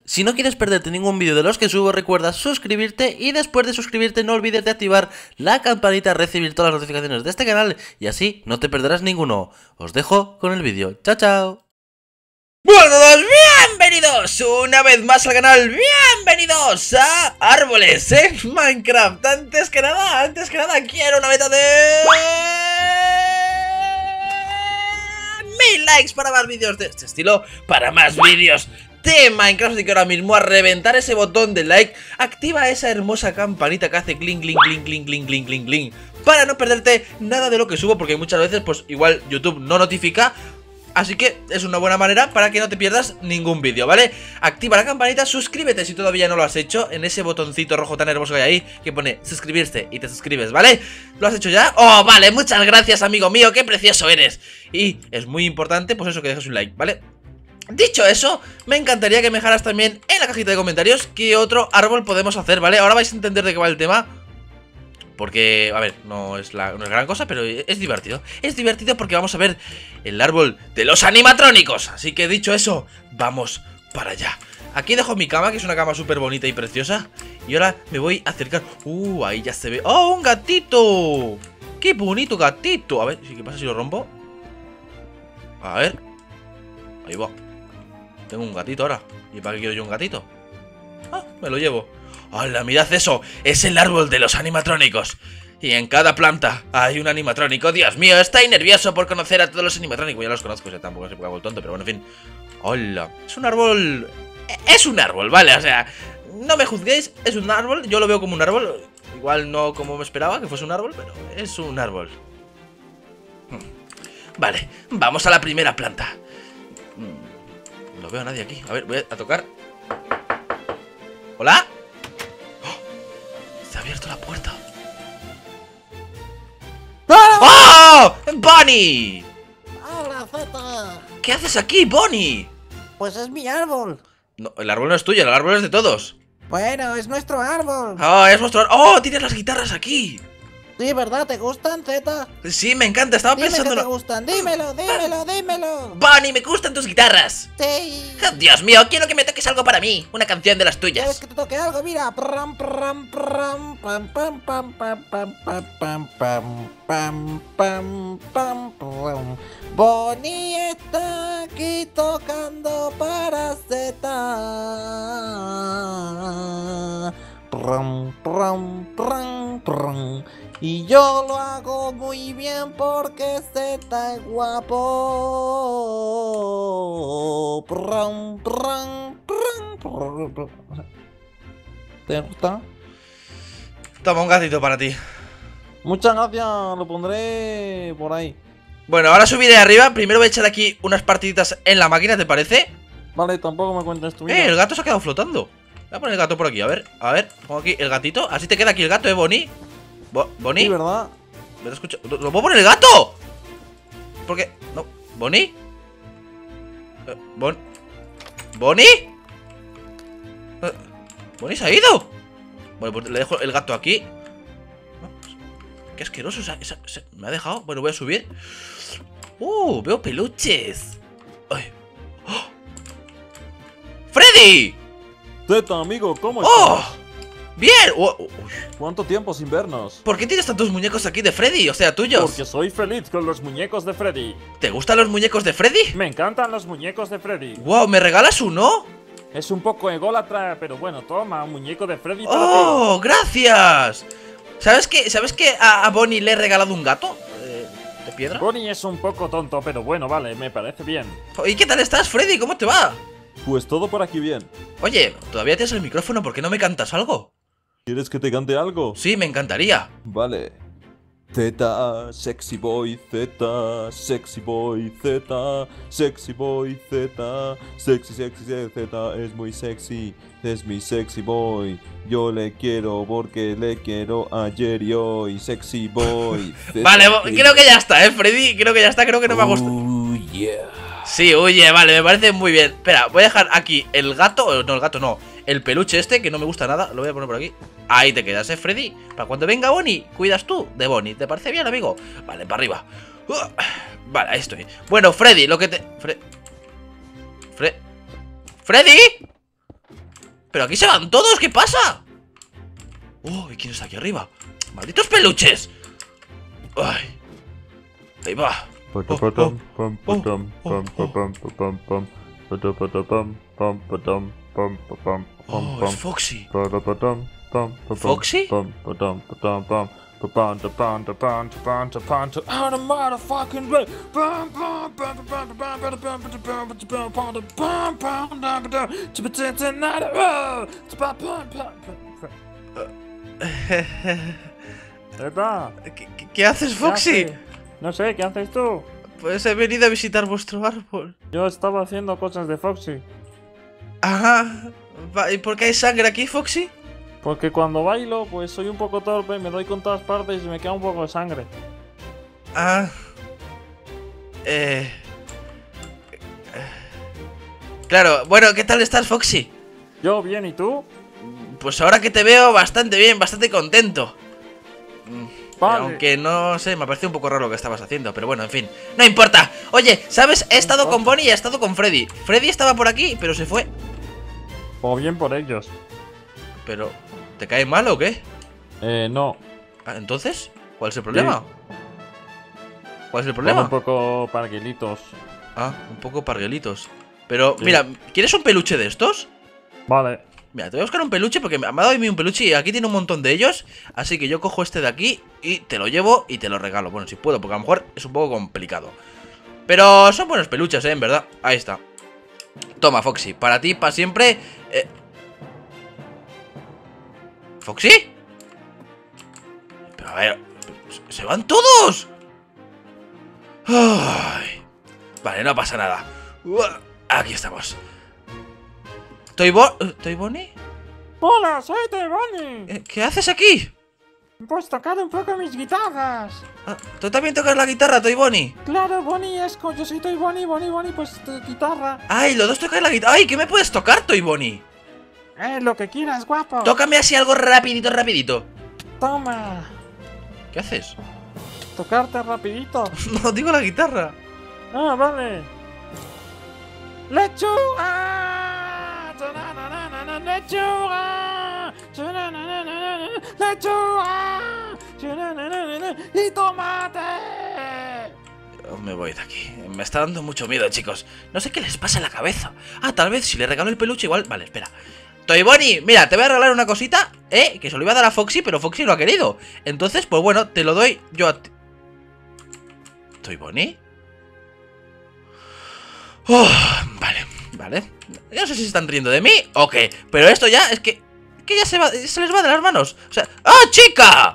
Si no quieres perderte ningún vídeo de los que subo, recuerda suscribirte y después de suscribirte no olvides de activar la campanita, recibir todas las notificaciones de este canal y así no te perderás ninguno. Os dejo con el vídeo. Chao, chao. Bueno, todos, bienvenidos una vez más al canal, bienvenidos a Árboles en Minecraft. Antes que nada, quiero una meta de 1000 likes para más vídeos de este estilo, para más vídeos de Minecraft. Así que ahora mismo a reventar ese botón de like, activa esa hermosa campanita que hace clink, clink, clink, clink, clink, clink, clink, clink, para no perderte nada de lo que subo, porque muchas veces pues igual YouTube no notifica. Así que es una buena manera para que no te pierdas ningún vídeo, ¿vale? Activa la campanita, suscríbete si todavía no lo has hecho, en ese botoncito rojo tan hermoso que hay ahí, que pone suscribirse y te suscribes, ¿vale? ¿Lo has hecho ya? ¡Oh, vale! Muchas gracias, amigo mío, qué precioso eres. Y es muy importante, pues eso, que dejes un like, ¿vale? Dicho eso, me encantaría que me dejaras también en la cajita de comentarios qué otro árbol podemos hacer, ¿vale? Ahora vais a entender de qué va el tema. Porque, a ver, no es gran cosa, pero es divertido. Es divertido porque vamos a ver el árbol de los animatrónicos. Así que dicho eso, vamos para allá. Aquí dejo mi cama, que es una cama súper bonita y preciosa. Y ahora me voy a acercar. Ahí ya se ve. ¡Oh, un gatito! ¡Qué bonito gatito! A ver, ¿qué pasa si lo rompo? A ver. Ahí va. Tengo un gatito ahora. ¿Y para qué quiero yo un gatito? Ah, me lo llevo. ¡Hola, mirad eso! Es el árbol de los animatrónicos. Y en cada planta hay un animatrónico. Dios mío, estoy nervioso por conocer a todos los animatrónicos. Ya los conozco, o sea, tampoco se puede hago el tonto, pero bueno, en fin. ¡Hola! Es un árbol... Es un árbol, ¿vale? O sea, no me juzguéis, es un árbol. Yo lo veo como un árbol. Igual no como me esperaba que fuese un árbol, pero es un árbol. Vale, vamos a la primera planta. No veo a nadie aquí. A ver, voy a tocar. ¿Hola? Se ha abierto la puerta. ¡Oh! ¡Bonnie! ¡Hola, Zeta! ¿Qué haces aquí, Bonnie? Pues es mi árbol. No, el árbol no es tuyo, el árbol es de todos. Bueno, es nuestro árbol. ¡Oh, es vuestro árbol! ¡Oh, tienes las guitarras aquí! Sí, ¿verdad? ¿Te gustan, Zeta? Sí, me encanta, estaba Dime pensando... que te gustan, dímelo, dímelo. Bonnie, me gustan tus guitarras. Sí. Dios mío, quiero que me toques algo para mí. Una canción de las ¿Quieres tuyas. que te toque algo? Mira. Pram, pram, pram, pam, pam, pam, pam, pam, pam, pam, pam, pam, pam, pam, pam. Bonnie está aquí tocando para Zeta. Pram, pram, pram, pram. Y yo lo hago muy bien porque Zeta es guapo. Pram, pram, pram, pram, pram. ¿Te gusta? Toma un gatito para ti. Muchas gracias, lo pondré por ahí. Bueno, ahora subiré arriba. Primero voy a echar aquí unas partiditas en la máquina, ¿te parece? Vale, tampoco me cuentes tu vida. El gato se ha quedado flotando. Voy a poner el gato por aquí, a ver, pongo aquí el gatito. Así te queda aquí el gato, Bonnie. ¿Bonnie? Sí, ¿verdad? ¿Me te escucho? ¿Lo puedo poner el gato? ¿Por qué? No, ¿Bonnie? ¿Bonnie? ¿Bonnie se ha ido? Bueno, pues le dejo el gato aquí. Qué asqueroso, me ha dejado. Bueno, voy a subir. Veo peluches. Ay. ¡Oh! ¡Freddy! Zeta, amigo, ¿cómo ¡Oh! estás? ¡Bien! ¿Cuánto tiempo sin vernos? ¿Por qué tienes tantos muñecos aquí de Freddy? O sea, tuyos. Porque soy feliz con los muñecos de Freddy. ¿Te gustan los muñecos de Freddy? Me encantan los muñecos de Freddy. ¡Wow! ¿Me regalas uno? Es un poco ególatra, pero bueno, toma, un muñeco de Freddy para ¡Oh! ¡Gracias! ¿Sabes que a Bonnie le he regalado un gato? ¿De piedra? ti. Bonnie es un poco tonto, pero bueno, vale, me parece bien. ¿Y qué tal estás, Freddy? ¿Cómo te va? Pues todo por aquí bien. Oye, todavía tienes el micrófono, ¿por qué no me cantas algo? ¿Quieres que te cante algo? Sí, me encantaría. Vale. Zeta, sexy boy, Zeta, sexy boy, Zeta, sexy boy, Zeta, sexy, Zeta es muy sexy, es mi sexy boy. Yo le quiero porque le quiero ayer y hoy, sexy boy. Zeta, Vale, creo que ya está, Freddy. Creo que ya está, creo que no me ha gustado. Yeah. Sí, oye, vale, me parece muy bien. Espera, voy a dejar aquí el gato. No, el gato no. El peluche este, que no me gusta nada. Lo voy a poner por aquí. Ahí te quedas, Freddy. Para cuando venga Bonnie, cuidas tú de Bonnie. ¿Te parece bien, amigo? Vale, para arriba. Vale, ahí estoy. Bueno, Freddy, lo que te... ¿Freddy? Pero aquí se van todos, ¿qué pasa? ¿Y quién está aquí arriba? ¡Malditos peluches! ¡Ay! Ahí va. Oh, es Foxy. ¿Foxy? ¿Qué haces, Foxy? No sé, ¿qué haces tú? Pues he venido a visitar vuestro árbol. Yo estaba haciendo cosas de Foxy. Ajá. ¿Y por qué hay sangre aquí, Foxy? Porque cuando bailo, pues soy un poco torpe, me doy con todas partes y me queda un poco de sangre. Ah. Claro, bueno, ¿qué tal estás, Foxy? Yo bien, ¿y tú? Pues ahora que te veo bastante bien, bastante contento. Vale. Aunque no sé, me ha parecido un poco raro lo que estabas haciendo, pero bueno, en fin. No importa. Oye, ¿sabes? He estado con Bonnie y he estado con Freddy. Freddy estaba por aquí, pero se fue. O bien por ellos. Pero, ¿te cae mal o qué? No. Ah, ¿entonces? ¿Cuál es el problema? ¿Cuál es el Son problema? un poco parguelitos. Ah, un poco parguelitos. Pero, Sí. mira, ¿quieres un peluche de estos? Vale. Mira, te voy a buscar un peluche porque me ha dado a mí un peluche y aquí tiene un montón de ellos. Así que yo cojo este de aquí y te lo llevo y te lo regalo. Bueno, si puedo, porque a lo mejor es un poco complicado. Pero son buenos peluches, en verdad. Ahí está. Toma, Foxy, para ti, para siempre. ¿Foxy? Pero a ver, ¡se van todos! Ay. Vale, no pasa nada. Aquí estamos. ¿Toy Bonnie? ¡Hola, soy Toy Bonnie! ¿Qué haces aquí? Pues tocar un poco mis guitarras. Ah, ¿tú también tocas la guitarra, Toy Bonnie? Claro, Bonnie es como yo soy Toy Bonnie, Bonnie, pues guitarra. ¡Ay, los dos tocáis la guitarra! ¡Ay, qué me puedes tocar, Toy Bonnie! Lo que quieras, guapo. Tócame así algo rapidito, rapidito. Toma. ¿Qué haces? Tocarte rapidito. No, digo la guitarra. Ah, vale. ¡Lechuga! ¡Lechuga! ¡Lechuga! ¡Y tomate! Yo me voy de aquí. Me está dando mucho miedo, chicos. No sé qué les pasa en la cabeza. Ah, tal vez si le regalo el peluche igual... Vale, espera. Toy Bonnie, mira, te voy a regalar una cosita, que se lo iba a dar a Foxy, pero Foxy lo ha querido. Entonces, pues bueno, te lo doy yo a ti. ¿Toy Bonnie? Vale. Yo no sé si se están riendo de mí o qué, pero esto ya es que ya se les va de las manos. O sea, ¡ah, chica!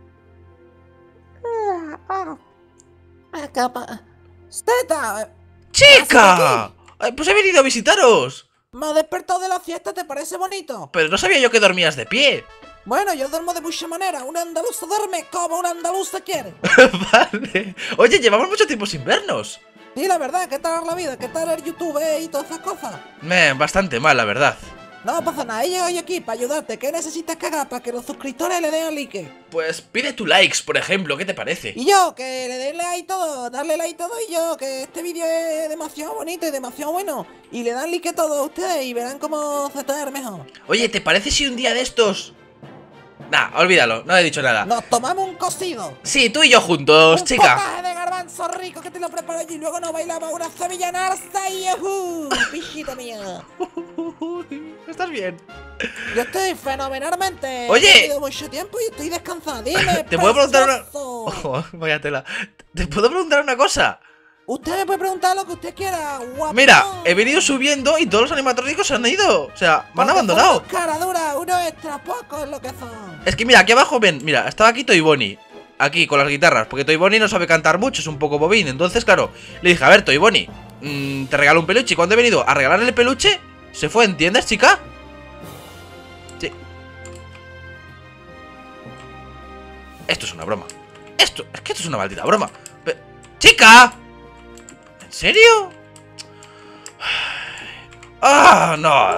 ¡Steta! ¡Chica! Ay, pues he venido a visitaros. Me has despertado de la fiesta, ¿te parece bonito? Pero no sabía yo que dormías de pie. Bueno, yo duermo de mucha manera. Un andaluz duerme como un andaluz se quiere. Vale. Oye, llevamos mucho tiempo sin vernos. Sí, la verdad, ¿qué tal la vida? ¿Qué tal el YouTube y todas esas cosas? Bastante mal, la verdad. No pasa nada, he llegado yo aquí para ayudarte. ¿Qué necesitas que haga para que los suscriptores le den like? Pues pide tu likes, por ejemplo, ¿qué te parece? Y yo, que le den like todo, darle like todo y yo, que este vídeo es demasiado bonito y demasiado bueno. Y le dan like a todos ustedes y verán cómo se te ve mejor. Oye, ¿te parece si un día de estos... Nah, olvídalo, no he dicho nada. Nos tomamos un cocido. Sí, tú y yo juntos, Un chica. potaje de garbanzo rico que te lo preparo yo y luego nos bailamos una semilla narza y pichita mía. ¿Estás bien? Yo estoy fenomenalmente. Oye. He tenido mucho tiempo y estoy descansada. Dime, ¿Te puedo preguntar una...? precioso. Oh, vaya tela. ¿Te puedo preguntar una cosa? Usted me puede preguntar lo que usted quiera, guapo. Mira, he venido subiendo y todos los animatrónicos se han ido. O sea, me han abandonado. Cara dura, uno extra poco es lo que son. Es que mira, aquí abajo ven, mira, estaba aquí Toy Bonnie. Aquí con las guitarras, porque Toy Bonnie no sabe cantar mucho, es un poco bobín. Entonces, claro, le dije, a ver, Toy Bonnie, te regalo un peluche. Y cuando he venido a regalarle el peluche, se fue, ¿entiendes, chica? Sí. Esto es una broma. Es que esto es una maldita broma. ¡Chica! ¿En serio? ¡Ah, no!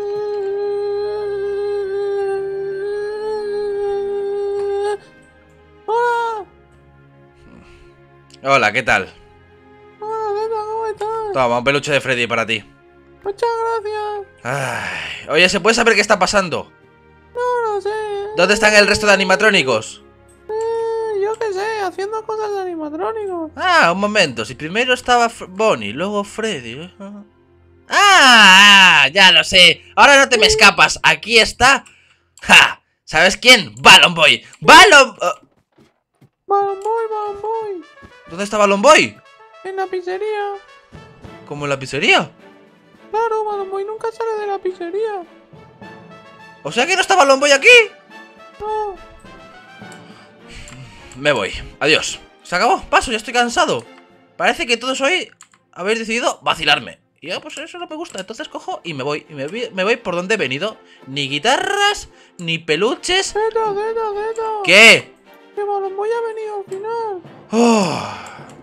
Hola, ¿qué tal? Hola, ¿cómo estás? Toma, un peluche de Freddy para ti. Muchas gracias. Ay, oye, ¿se puede saber qué está pasando? No lo sé. ¿Dónde están el resto de animatrónicos? Yo qué sé, haciendo cosas de animatrónicos. Ah, un momento. Si primero estaba Bonnie, luego Freddy. Ah, ya lo sé. Ahora no te me escapas. Aquí está. ¡Ja! ¿Sabes quién? Balloon Boy. ¡Balloon! Balloon Boy. ¿Dónde está Balloon Boy? En la pizzería. ¿Cómo en la pizzería? Claro, Balloon Boy nunca sale de la pizzería. O sea que no está Balloon Boy aquí. No. Me voy. Adiós. Se acabó. Paso, ya estoy cansado. Parece que todos hoy habéis decidido vacilarme. Y yo, pues eso no me gusta. Entonces cojo y me voy. Y me voy por donde he venido. Ni guitarras, ni peluches. Zeta. ¿Qué? Que Balloon Boy ha venido al final. Oh.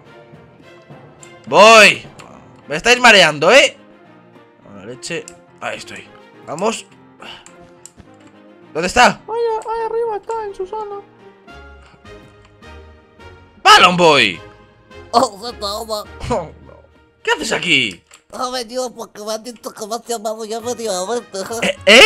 Voy. Me estáis mareando, ¿eh? La leche. Ahí estoy. Vamos. ¿Dónde está? Ahí arriba está, en su sala. ¡Balloon Boy! Oh, Zeta, hola. Oh, no. ¿Qué haces aquí? Ha venido porque me han dicho que me has llamado y he venido a verte. ¿Eh?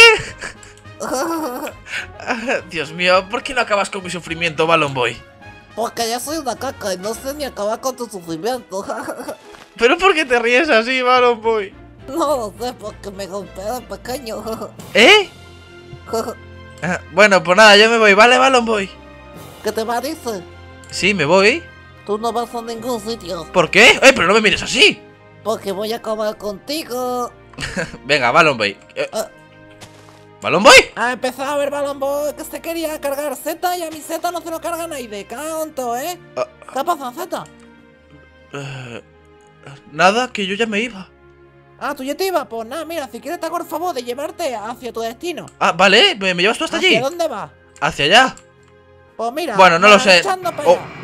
Dios mío, ¿por qué no acabas con mi sufrimiento, Balloon Boy? Porque ya soy una caca y no sé ni acabar con tu sufrimiento. ¿Pero por qué te ríes así, Balloon Boy? No lo sé, porque me golpeé de pequeño. ¿Eh? Bueno, pues nada, yo me voy, ¿vale, Balloon Boy? ¿Qué te parece? Sí, me voy. Tú no vas a ningún sitio. ¿Por qué? Pero no me mires así. Porque voy a acabar contigo. Venga, Balloon Boy. ¿Balloon Boy? Ha empezado a ver Balloon Boy que se quería cargar Z y a mi Z no se lo carga nadie. Canto, ¿eh? ¿Qué ha pasado, Z? Nada, que yo ya me iba. Ah, ¿tú ya te ibas? Pues nada, mira, si quieres te hago el favor de llevarte hacia tu destino. Ah, vale, ¿me llevas tú hasta allí? ¿Hacia dónde vas? ¿Hacia allá? Pues mira, Bueno, no lo sé. marchando para Oh. allá.